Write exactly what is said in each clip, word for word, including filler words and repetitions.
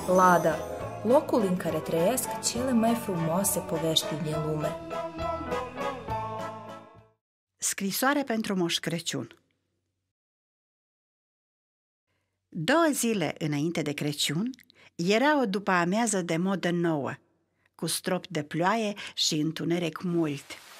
Lada, locul în care trăiesc cele mai frumoase povești din lume. Scrisoare pentru Moș Crăciun. Două zile înainte de Crăciun, era o după-amiază de modă nouă, cu strop de ploaie și întuneric mult.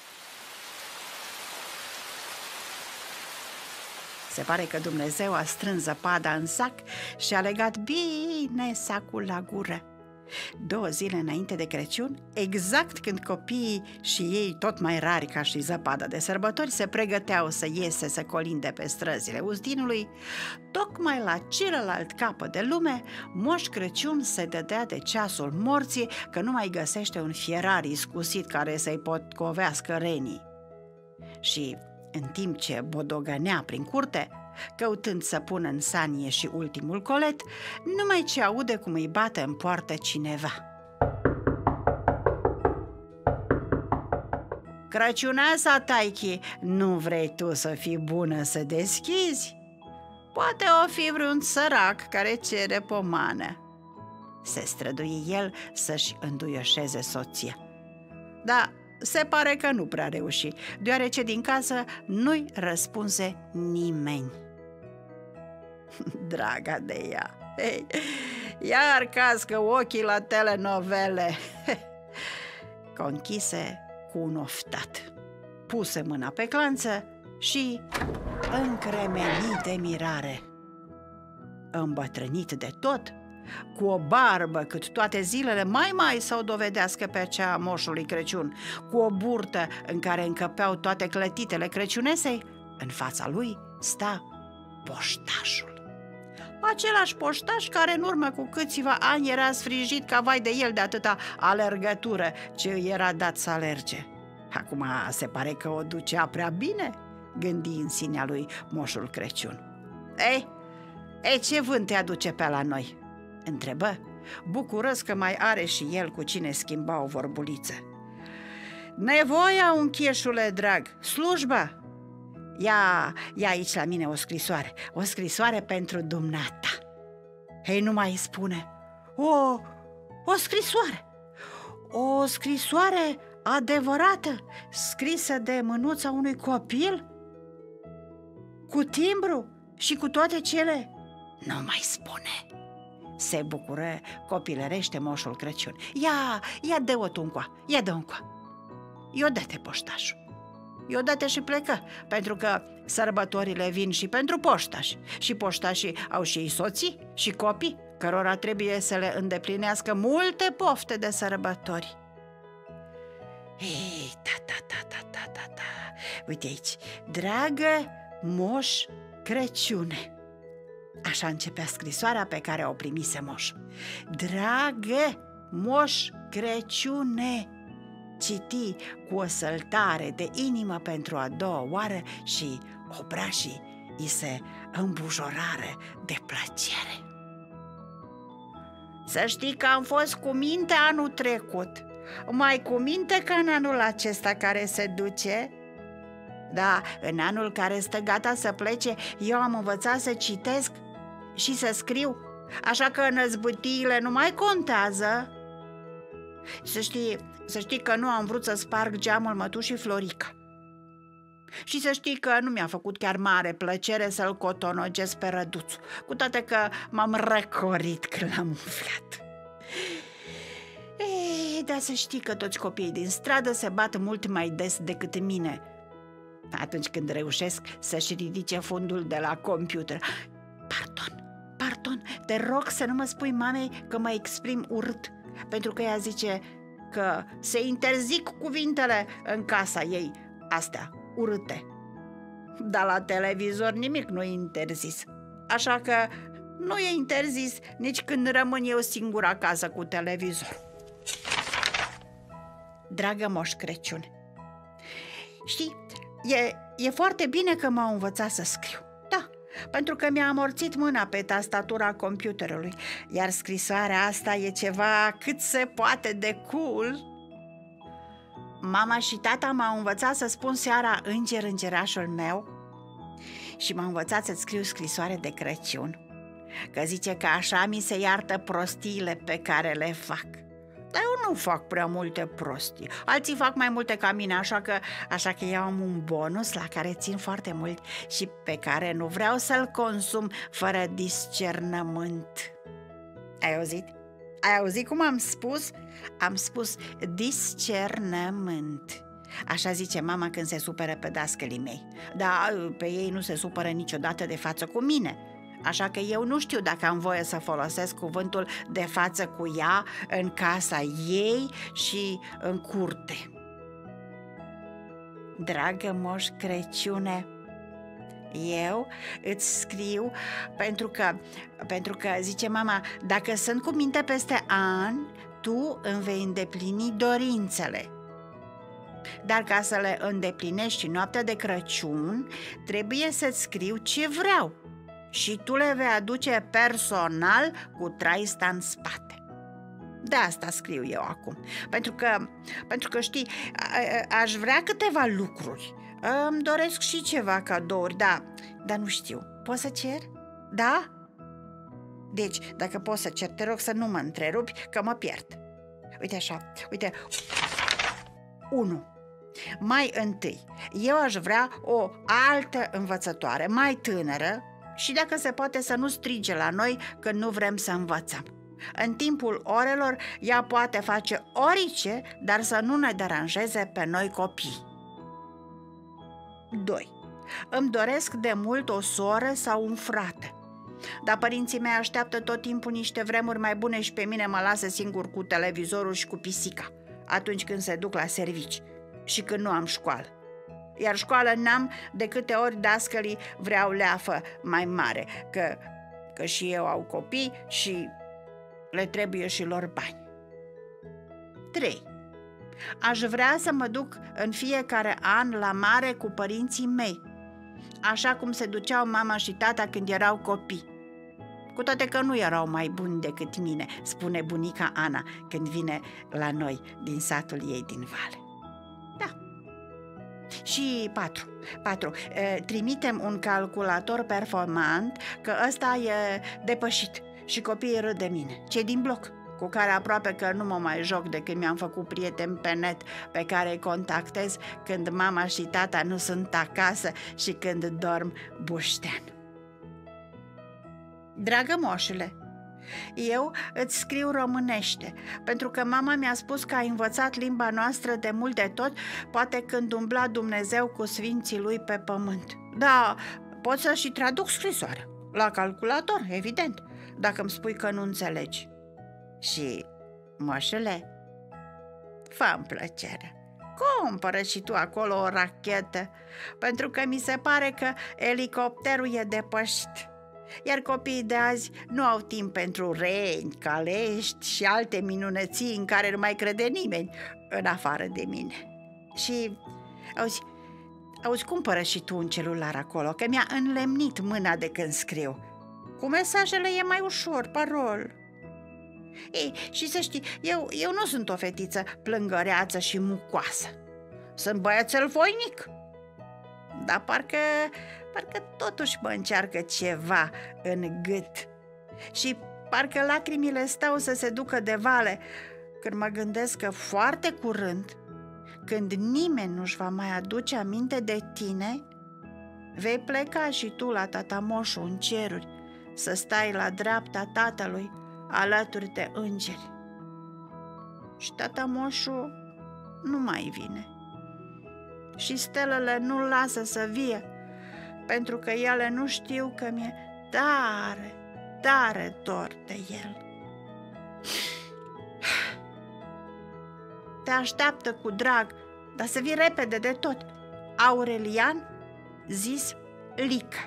Se pare că Dumnezeu a strâns zăpada în sac și a legat bine sacul la gură. Două zile înainte de Crăciun, exact când copiii și ei, tot mai rari ca și zăpada de sărbători, se pregăteau să iese să colinde pe străzile Uzdinului, tocmai la celălalt capăt de lume, Moș Crăciun se dădea de ceasul morții că nu mai găsește un fierar iscusit care să-i potcovească renii. Și în timp ce bodogănea prin curte, căutând să pună în sanie și ultimul colet, numai ce aude cum îi bate în poartă cineva. Crăciuneasa, taichi, nu vrei tu să fii bună să deschizi? Poate o fi vreun sărac care cere pomană. Se străduie el să-și înduioșeze soția. Da, se pare că nu prea reuși, deoarece din casă nu-i răspunse nimeni. Draga de ea, hey, iar cască ochii la telenovele. Conchise cu un oftat, puse mâna pe clanță și încremenit de mirare. Îmbătrânit de tot, cu o barbă cât toate zilele, mai mai să o dovedească pe cea a Moșului Crăciun, cu o burtă în care încăpeau toate clătitele crăciunesei, în fața lui sta poștașul. Același poștaș care în urmă cu câțiva ani era sfrijit ca vai de el de atâta alergătură ce îi era dat să alerge. Acum se pare că o ducea prea bine, gândi în sinea lui Moșul Crăciun. Ei, ei, ce vânt te aduce pe la noi? Întrebă, bucuros că mai are și el cu cine schimba o vorbuliță. Nevoia, uncheșule drag, slujba. Ia, ia aici la mine o scrisoare, o scrisoare pentru dumneata. Hei, nu mai spune. O, o scrisoare, o scrisoare adevărată, scrisă de mânuța unui copil? Cu timbru și cu toate cele? Nu mai spune. Se bucură copilărește Moșul Crăciun. Ia, ia dă-o tu încoa, ia dă-o încoa. I-o dă-te poștașul. I-o dă-te și plecă, pentru că sărbătorile vin și pentru poștași. Și poștașii au și ei soții și copii, cărora trebuie să le îndeplinească multe pofte de sărbători. Ei, ta, ta, ta, ta, ta, ta, ta. Uite aici, dragă Moș Crăciune. Așa începea scrisoarea pe care o primise moșul. Dragă Moș Crăciune, citi cu o săltare de inimă pentru a doua oară și obrașii îi se îmbujorară de plăcere. Să știi că am fost cu minte anul trecut, mai cu minte ca în anul acesta care se duce. Da, în anul care stă gata să plece, eu am învățat să citesc și să scriu, așa că năzbâtiile nu mai contează. Să știi, să știi că nu am vrut să sparg geamul mătușii Florica. Și să știi că nu mi-a făcut chiar mare plăcere să-l cotonogesc pe Răduțu, cu toate că m-am răcorit când l-am umflat. Ei, dar să știi că toți copiii din stradă se bat mult mai des decât mine atunci când reușesc să-și ridice fundul de la computer. Pardon, pardon, te rog să nu mă spui mamei că mă exprim urât, pentru că ea zice că se interzic cuvintele în casa ei, astea, urâte. Dar la televizor nimic nu e interzis, așa că nu e interzis nici când rămân eu singur acasă cu televizor. Dragă Moș Crăciun, știi, e, e foarte bine că m-au învățat să scriu. Da, pentru că mi-a amorțit mâna pe tastatura computerului, iar scrisoarea asta e ceva cât se poate de cool. Mama și tata m-au învățat să spun seara înger, îngerașul meu, și m-a învățat să scriu scrisoare de Crăciun. că zice că așa mi se iartă prostiile pe care le fac. Dar eu nu fac prea multe prostii. Alții fac mai multe ca mine, așa că, așa că eu am un bonus la care țin foarte mult și pe care nu vreau să-l consum fără discernământ. Ai auzit? Ai auzit cum am spus? Am spus discernământ. Așa zice mama când se supără pe dascălii mei. Dar pe ei nu se supără niciodată de față cu mine. Așa că eu nu știu dacă am voie să folosesc cuvântul de față cu ea în casa ei și în curte. Dragă Moș Crăciune, eu îți scriu pentru că, pentru că, zice mama, dacă sunt cu minte peste an, tu îmi vei îndeplini dorințele. Dar ca să le îndeplinești noaptea de Crăciun, trebuie să-ți scriu ce vreau și tu le vei aduce personal cu traista în spate. De asta scriu eu acum, pentru că, pentru că știi, a, aș vrea câteva lucruri. Îmi doresc și ceva cadouri, da, dar nu știu. Poți să cer? Da? Deci, dacă poți să cer, te rog să nu mă întrerupi, că mă pierd. Uite așa, uite. unu. Mai întâi, eu aș vrea o altă învățătoare, mai tânără, și dacă se poate să nu strige la noi când nu vrem să învățăm. În timpul orelor, ea poate face orice, dar să nu ne deranjeze pe noi copii. doi. Îmi doresc de mult o soră sau un frate. Dar părinții mei așteaptă tot timpul niște vremuri mai bune și pe mine mă lasă singur cu televizorul și cu pisica, atunci când se duc la servici și când nu am școală. Iar școală n-am, de câte ori dascălii vreau leafă mai mare, că, că și eu au copii și le trebuie și lor bani. trei. Aș vrea să mă duc în fiecare an la mare cu părinții mei, așa cum se duceau mama și tata când erau copii. Cu toate că nu erau mai buni decât mine, spune bunica Ana când vine la noi din satul ei din vale. Da. Și patru. patru. Trimitem un calculator performant, că ăsta e depășit și copiii râd de mine, cei din bloc, cu care aproape că nu mă mai joc de când mi-am făcut prieteni pe net pe care îi contactez când mama și tata nu sunt acasă și când dorm buștean. Dragă moșule, eu îți scriu românește, pentru că mama mi-a spus că ai învățat limba noastră de mult de tot, poate când umbla Dumnezeu cu sfinții lui pe pământ. Da, pot să și traduc scrisoarea, la calculator, evident, dacă îmi spui că nu înțelegi. Și, moșule, fă-mi plăcere, cumpără și tu acolo o rachetă, pentru că mi se pare că elicopterul e depășit. Iar copiii de azi nu au timp pentru reni, calești și alte minunății în care nu mai crede nimeni în afară de mine. Și, auzi, auzi, cumpără și tu un celular acolo, că mi-a înlemnit mâna de când scriu. Cu mesajele e mai ușor, parol. Ei, și să știi, eu, eu nu sunt o fetiță plângăreață și mucoasă. Sunt băiețel voinic. Dar parcă, parcă totuși mă încearcă ceva în gât. Și parcă lacrimile stau să se ducă de vale când mă gândesc că foarte curând, când nimeni nu-și va mai aduce aminte de tine, vei pleca și tu la tatamoșul în ceruri, să stai la dreapta tatălui alături de îngeri. Și tatamoșul nu mai vine. Și stelele nu-l lasă să vie, pentru că ele nu știu că mi-e tare, tare dor de el. Te așteaptă cu drag, dar să vii repede de tot. Aurelian, zis Lica.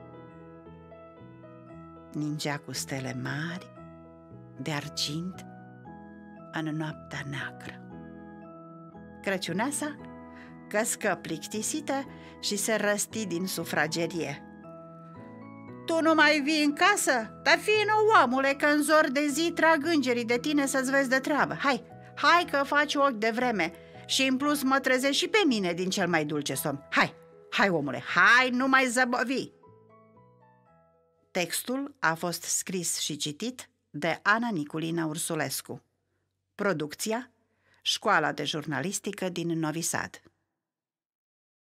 Ningea cu stele mari de argint în noaptea neagră. Crăciuneasa căscă plictisită și se răsti din sufragerie. Tu nu mai vii în casă? Dar fii omule, că în zor de zi trag îngerii de tine să-ți vezi de treabă. Hai, hai că faci ochi de vreme și în plus mă trezești și pe mine din cel mai dulce somn. Hai, hai omule, hai, nu mai zăbovi. Textul a fost scris și citit de Ana Niculina Ursulescu. Producția: Școala de Jurnalistică din Novi Sad.